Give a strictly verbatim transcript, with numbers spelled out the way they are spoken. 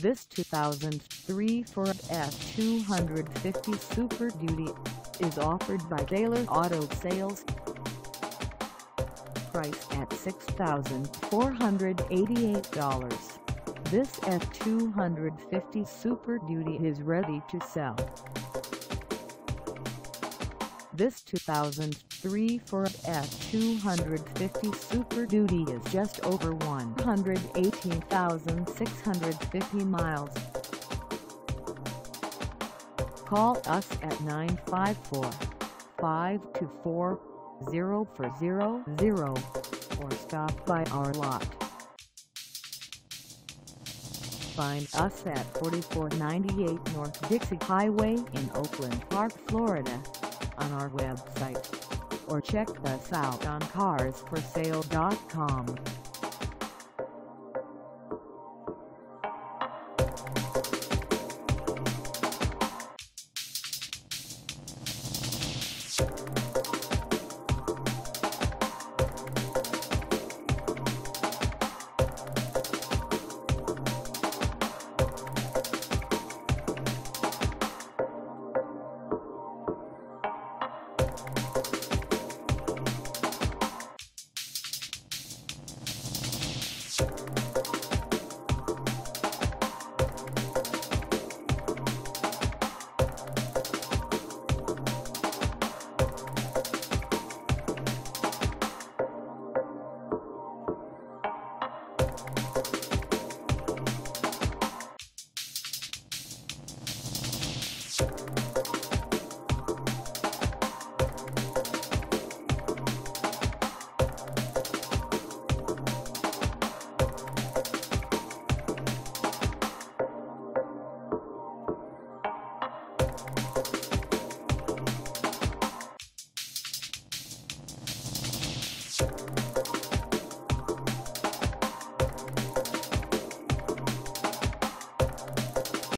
This two thousand three Ford F two fifty Super Duty is offered by KALER Auto Sales. Price at six thousand four hundred eighty-eight dollars. This F two fifty Super Duty is ready to sell. This two thousand three Ford F two fifty Super Duty is just over one hundred eighteen thousand six hundred fifty miles. Call us at nine five four, five two four, zero four zero zero or stop by our lot. Find us at forty-four ninety-eight North Dixie Highway in Oakland Park, Florida, on our website, or check us out on cars for sale dot com. You